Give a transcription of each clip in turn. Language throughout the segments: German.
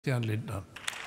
Herrn Lindner.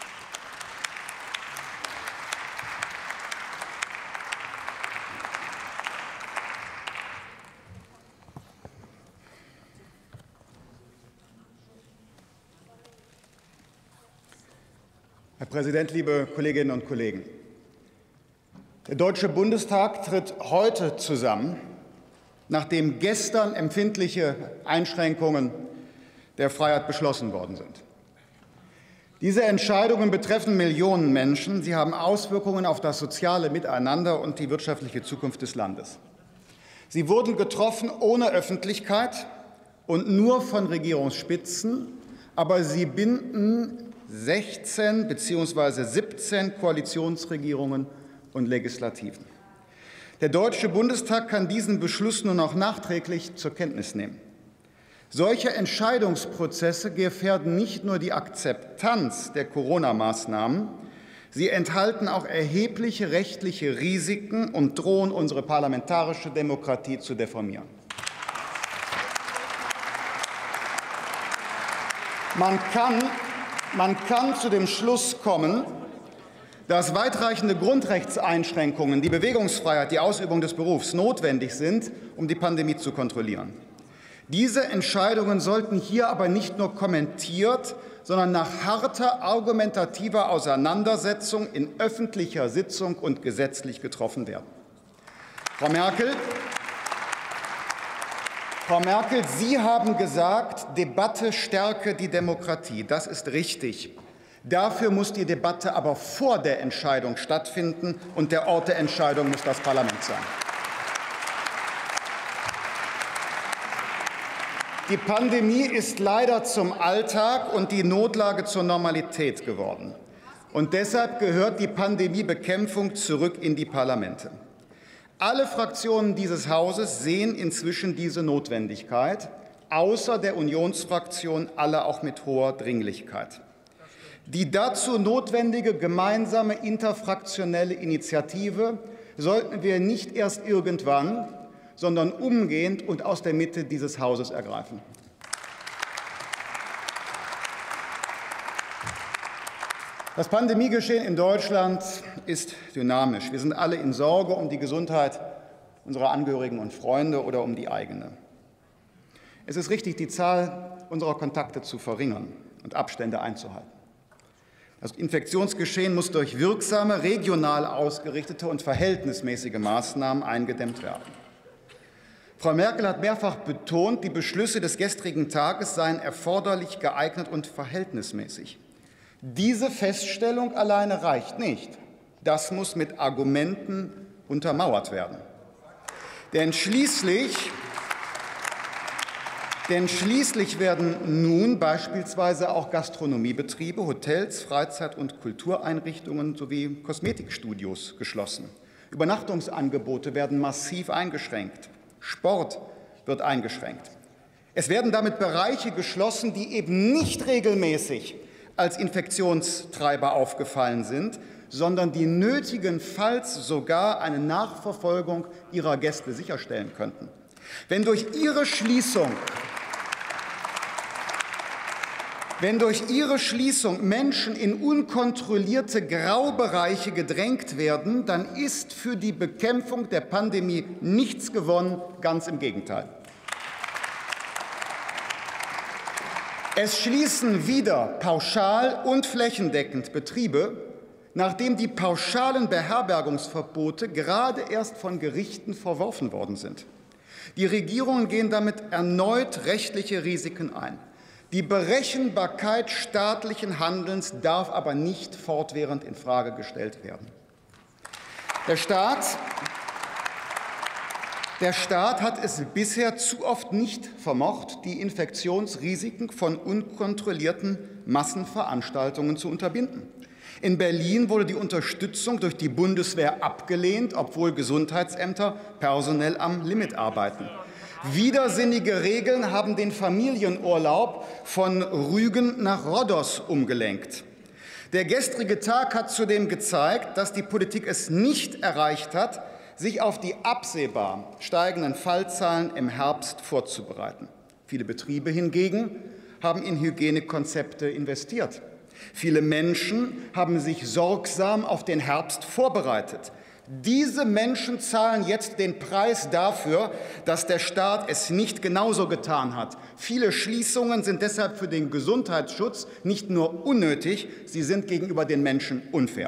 Herr Präsident, liebe Kolleginnen und Kollegen! Der Deutsche Bundestag tritt heute zusammen, nachdem gestern empfindliche Einschränkungen der Freiheit beschlossen worden sind. Diese Entscheidungen betreffen Millionen Menschen. Sie haben Auswirkungen auf das soziale Miteinander und die wirtschaftliche Zukunft des Landes. Sie wurden getroffen ohne Öffentlichkeit und nur von Regierungsspitzen, aber sie binden 16 bzw. 17 Koalitionsregierungen und Legislativen. Der Deutsche Bundestag kann diesen Beschluss nur noch nachträglich zur Kenntnis nehmen. Solche Entscheidungsprozesse gefährden nicht nur die Akzeptanz der Corona-Maßnahmen, sie enthalten auch erhebliche rechtliche Risiken und drohen, unsere parlamentarische Demokratie zu deformieren. Man kann zu dem Schluss kommen, dass weitreichende Grundrechtseinschränkungen, die Bewegungsfreiheit, die Ausübung des Berufs notwendig sind, um die Pandemie zu kontrollieren. Diese Entscheidungen sollten hier aber nicht nur kommentiert, sondern nach harter argumentativer Auseinandersetzung in öffentlicher Sitzung und gesetzlich getroffen werden. Frau Merkel, Sie haben gesagt, Debatte stärke die Demokratie. Das ist richtig. Dafür muss die Debatte aber vor der Entscheidung stattfinden, und der Ort der Entscheidung muss das Parlament sein. Die Pandemie ist leider zum Alltag und die Notlage zur Normalität geworden. Und deshalb gehört die Pandemiebekämpfung zurück in die Parlamente. Alle Fraktionen dieses Hauses sehen inzwischen diese Notwendigkeit, außer der Unionsfraktion alle auch mit hoher Dringlichkeit. Die dazu notwendige gemeinsame interfraktionelle Initiative sollten wir nicht erst irgendwann, sondern umgehend und aus der Mitte dieses Hauses ergreifen. Das Pandemiegeschehen in Deutschland ist dynamisch. Wir sind alle in Sorge um die Gesundheit unserer Angehörigen und Freunde oder um die eigene. Es ist richtig, die Zahl unserer Kontakte zu verringern und Abstände einzuhalten. Das Infektionsgeschehen muss durch wirksame, regional ausgerichtete und verhältnismäßige Maßnahmen eingedämmt werden. Frau Merkel hat mehrfach betont, die Beschlüsse des gestrigen Tages seien erforderlich, geeignet und verhältnismäßig. Diese Feststellung alleine reicht nicht. Das muss mit Argumenten untermauert werden. Denn schließlich werden nun beispielsweise auch Gastronomiebetriebe, Hotels, Freizeit- und Kultureinrichtungen sowie Kosmetikstudios geschlossen. Übernachtungsangebote werden massiv eingeschränkt. Sport wird eingeschränkt. Es werden damit Bereiche geschlossen, die eben nicht regelmäßig als Infektionstreiber aufgefallen sind, sondern die nötigenfalls sogar eine Nachverfolgung ihrer Gäste sicherstellen könnten. Wenn durch ihre Schließung Menschen in unkontrollierte Graubereiche gedrängt werden, dann ist für die Bekämpfung der Pandemie nichts gewonnen, ganz im Gegenteil. Es schließen wieder pauschal und flächendeckend Betriebe, nachdem die pauschalen Beherbergungsverbote gerade erst von Gerichten verworfen worden sind. Die Regierungen gehen damit erneut rechtliche Risiken ein. Die Berechenbarkeit staatlichen Handelns darf aber nicht fortwährend infrage gestellt werden. Der Staat hat es bisher zu oft nicht vermocht, die Infektionsrisiken von unkontrollierten Massenveranstaltungen zu unterbinden. In Berlin wurde die Unterstützung durch die Bundeswehr abgelehnt, obwohl Gesundheitsämter personell am Limit arbeiten. Widersinnige Regeln haben den Familienurlaub von Rügen nach Rhodos umgelenkt. Der gestrige Tag hat zudem gezeigt, dass die Politik es nicht erreicht hat, sich auf die absehbar steigenden Fallzahlen im Herbst vorzubereiten. Viele Betriebe hingegen haben in Hygienekonzepte investiert. Viele Menschen haben sich sorgsam auf den Herbst vorbereitet. Diese Menschen zahlen jetzt den Preis dafür, dass der Staat es nicht genauso getan hat. Viele Schließungen sind deshalb für den Gesundheitsschutz nicht nur unnötig, sie sind gegenüber den Menschen unfair.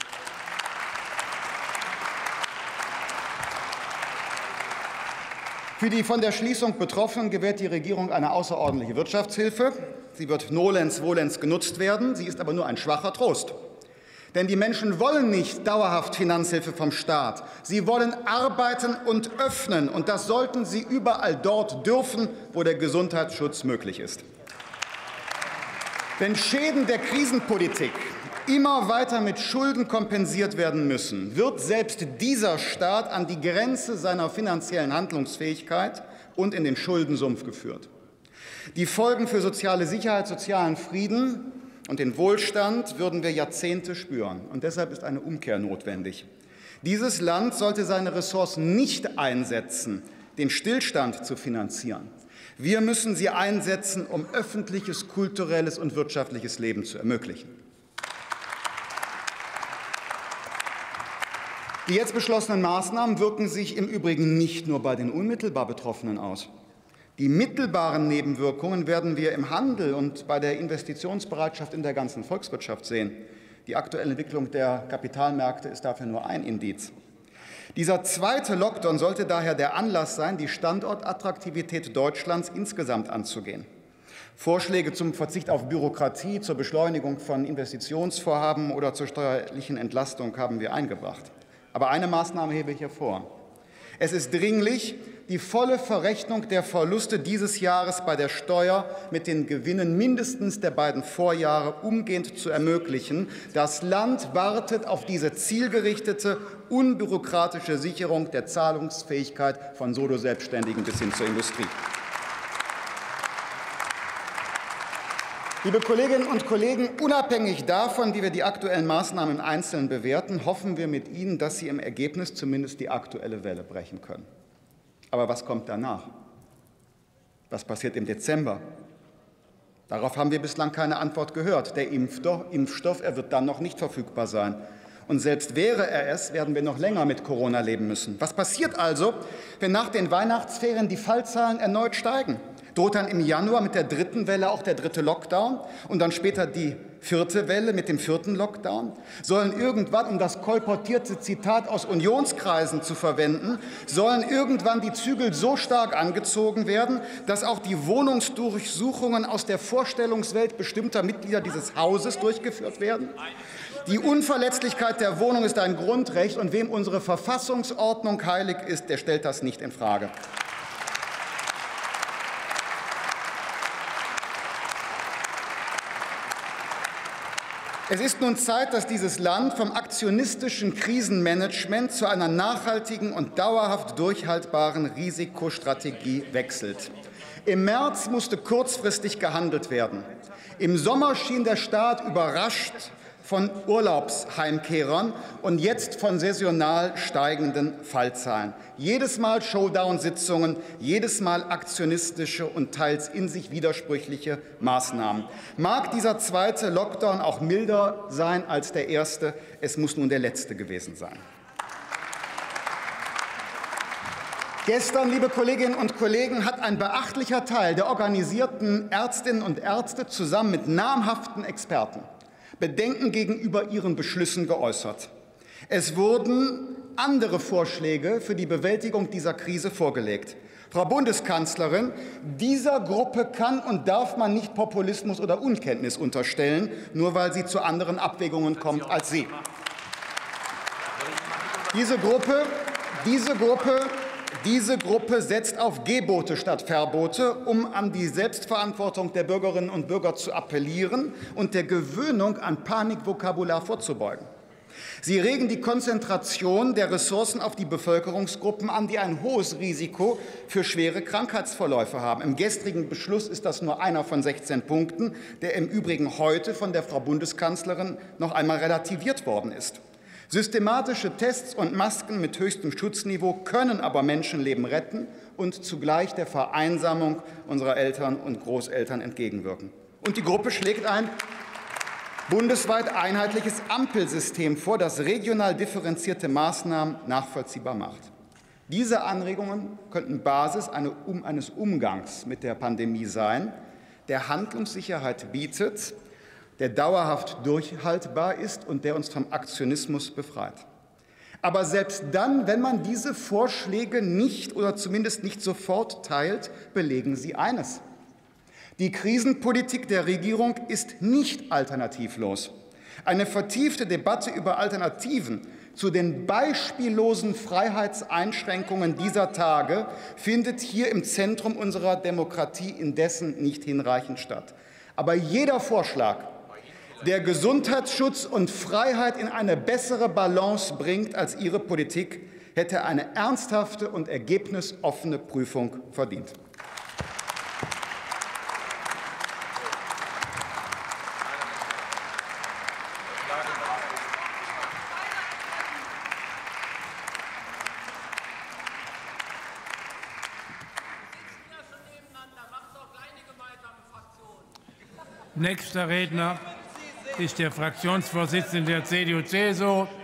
Für die von der Schließung Betroffenen gewährt die Regierung eine außerordentliche Wirtschaftshilfe. Sie wird nolens volens genutzt werden, sie ist aber nur ein schwacher Trost. Denn die Menschen wollen nicht dauerhaft Finanzhilfe vom Staat. Sie wollen arbeiten und öffnen, und das sollten sie überall dort dürfen, wo der Gesundheitsschutz möglich ist. Wenn Schäden der Krisenpolitik immer weiter mit Schulden kompensiert werden müssen, wird selbst dieser Staat an die Grenze seiner finanziellen Handlungsfähigkeit und in den Schuldensumpf geführt. Die Folgen für soziale Sicherheit, sozialen Frieden und den Wohlstand würden wir Jahrzehnte spüren. Und deshalb ist eine Umkehr notwendig. Dieses Land sollte seine Ressourcen nicht einsetzen, den Stillstand zu finanzieren. Wir müssen sie einsetzen, um öffentliches, kulturelles und wirtschaftliches Leben zu ermöglichen. Die jetzt beschlossenen Maßnahmen wirken sich im Übrigen nicht nur bei den unmittelbar Betroffenen aus. Die mittelbaren Nebenwirkungen werden wir im Handel und bei der Investitionsbereitschaft in der ganzen Volkswirtschaft sehen. Die aktuelle Entwicklung der Kapitalmärkte ist dafür nur ein Indiz. Dieser zweite Lockdown sollte daher der Anlass sein, die Standortattraktivität Deutschlands insgesamt anzugehen. Vorschläge zum Verzicht auf Bürokratie, zur Beschleunigung von Investitionsvorhaben oder zur steuerlichen Entlastung haben wir eingebracht. Aber eine Maßnahme hebe ich hervor. Es ist dringlich, die volle Verrechnung der Verluste dieses Jahres bei der Steuer mit den Gewinnen mindestens der beiden Vorjahre umgehend zu ermöglichen. Das Land wartet auf diese zielgerichtete, unbürokratische Sicherung der Zahlungsfähigkeit von Solo-Selbstständigen bis hin zur Industrie. Liebe Kolleginnen und Kollegen, unabhängig davon, wie wir die aktuellen Maßnahmen im Einzelnen bewerten, hoffen wir mit Ihnen, dass sie im Ergebnis zumindest die aktuelle Welle brechen können. Aber was kommt danach? Was passiert im Dezember? Darauf haben wir bislang keine Antwort gehört. Der Impfstoff, er wird dann noch nicht verfügbar sein. Und selbst wäre er es, werden wir noch länger mit Corona leben müssen. Was passiert also, wenn nach den Weihnachtsferien die Fallzahlen erneut steigen? Droht dann im Januar mit der dritten Welle auch der dritte Lockdown und dann später die vierte Welle mit dem vierten Lockdown? Sollen irgendwann, um das kolportierte Zitat aus Unionskreisen zu verwenden, sollen irgendwann die Zügel so stark angezogen werden, dass auch die Wohnungsdurchsuchungen aus der Vorstellungswelt bestimmter Mitglieder dieses Hauses durchgeführt werden? Die Unverletzlichkeit der Wohnung ist ein Grundrecht, und wem unsere Verfassungsordnung heilig ist, der stellt das nicht infrage. Es ist nun Zeit, dass dieses Land vom aktionistischen Krisenmanagement zu einer nachhaltigen und dauerhaft durchhaltbaren Risikostrategie wechselt. Im März musste kurzfristig gehandelt werden. Im Sommer schien der Staat überrascht von Urlaubsheimkehrern und jetzt von saisonal steigenden Fallzahlen. Jedes Mal Showdown-Sitzungen, jedes Mal aktionistische und teils in sich widersprüchliche Maßnahmen. Mag dieser zweite Lockdown auch milder sein als der erste, es muss nun der letzte gewesen sein. Gestern, liebe Kolleginnen und Kollegen, hat ein beachtlicher Teil der organisierten Ärztinnen und Ärzte zusammen mit namhaften Experten Bedenken gegenüber ihren Beschlüssen geäußert. Es wurden andere Vorschläge für die Bewältigung dieser Krise vorgelegt. Frau Bundeskanzlerin, dieser Gruppe kann und darf man nicht Populismus oder Unkenntnis unterstellen, nur weil sie zu anderen Abwägungen kommt als Sie. Diese Gruppe setzt auf Gebote statt Verbote, um an die Selbstverantwortung der Bürgerinnen und Bürger zu appellieren und der Gewöhnung an Panikvokabular vorzubeugen. Sie regen die Konzentration der Ressourcen auf die Bevölkerungsgruppen an, die ein hohes Risiko für schwere Krankheitsverläufe haben. Im gestrigen Beschluss ist das nur einer von 16 Punkten, der im Übrigen heute von der Frau Bundeskanzlerin noch einmal relativiert worden ist. Systematische Tests und Masken mit höchstem Schutzniveau können aber Menschenleben retten und zugleich der Vereinsamung unserer Eltern und Großeltern entgegenwirken. Und die Gruppe schlägt ein, bundesweit einheitliches Ampelsystem vor, das regional differenzierte Maßnahmen nachvollziehbar macht. Diese Anregungen könnten Basis eines Umgangs mit der Pandemie sein, der Handlungssicherheit bietet, der dauerhaft durchhaltbar ist und der uns vom Aktionismus befreit. Aber selbst dann, wenn man diese Vorschläge nicht oder zumindest nicht sofort teilt, belegen sie eines: Die Krisenpolitik der Regierung ist nicht alternativlos. Eine vertiefte Debatte über Alternativen zu den beispiellosen Freiheitseinschränkungen dieser Tage findet hier im Zentrum unserer Demokratie indessen nicht hinreichend statt. Aber jeder Vorschlag, der Gesundheitsschutz und Freiheit in eine bessere Balance bringt als Ihre Politik, hätte eine ernsthafte und ergebnisoffene Prüfung verdient. Nächster Redner ist der Fraktionsvorsitzende der CDU-CSU,